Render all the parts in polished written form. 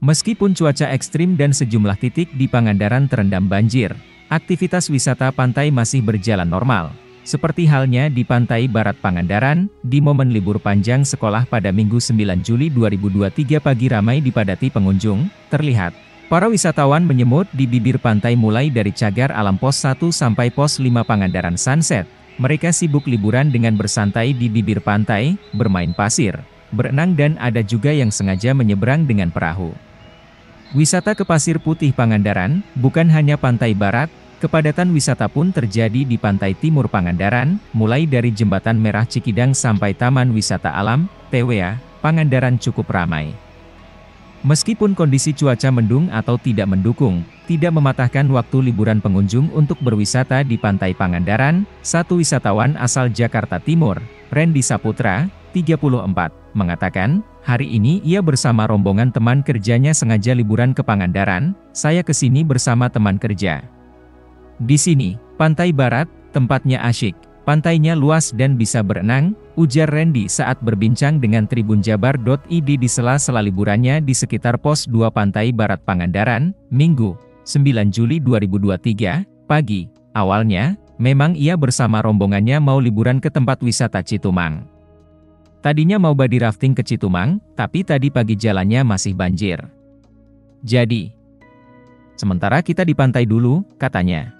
Meskipun cuaca ekstrim dan sejumlah titik di Pangandaran terendam banjir, aktivitas wisata pantai masih berjalan normal. Seperti halnya di pantai barat Pangandaran, di momen libur panjang sekolah pada Minggu 9 Juli 2023 pagi ramai dipadati pengunjung, terlihat. Para wisatawan menyemut di bibir pantai mulai dari cagar alam pos 1 sampai pos 5 Pangandaran Sunset. Mereka sibuk liburan dengan bersantai di bibir pantai, bermain pasir, berenang dan ada juga yang sengaja menyeberang dengan perahu. Wisata ke Pasir Putih Pangandaran, bukan hanya pantai barat, kepadatan wisata pun terjadi di pantai timur Pangandaran, mulai dari Jembatan Merah Cikidang sampai Taman Wisata Alam, TWA, Pangandaran cukup ramai. Meskipun kondisi cuaca mendung atau tidak mendukung, tidak mematahkan waktu liburan pengunjung untuk berwisata di pantai Pangandaran. Satu wisatawan asal Jakarta Timur, Randy Saputra, 34, mengatakan, hari ini ia bersama rombongan teman kerjanya sengaja liburan ke Pangandaran. Saya kesini bersama teman kerja. Di sini, pantai barat, tempatnya asyik, pantainya luas dan bisa berenang, ujar Randy saat berbincang dengan tribunjabar.id di sela-sela liburannya di sekitar pos 2 Pantai Barat Pangandaran, Minggu, 9 Juli 2023, pagi. Awalnya, memang ia bersama rombongannya mau liburan ke tempat wisata Citumang. Tadinya mau body rafting ke Citumang, tapi tadi pagi jalannya masih banjir. Jadi, sementara kita di pantai dulu, katanya.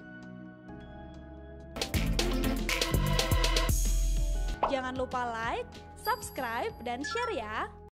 Jangan lupa like, subscribe, dan share ya!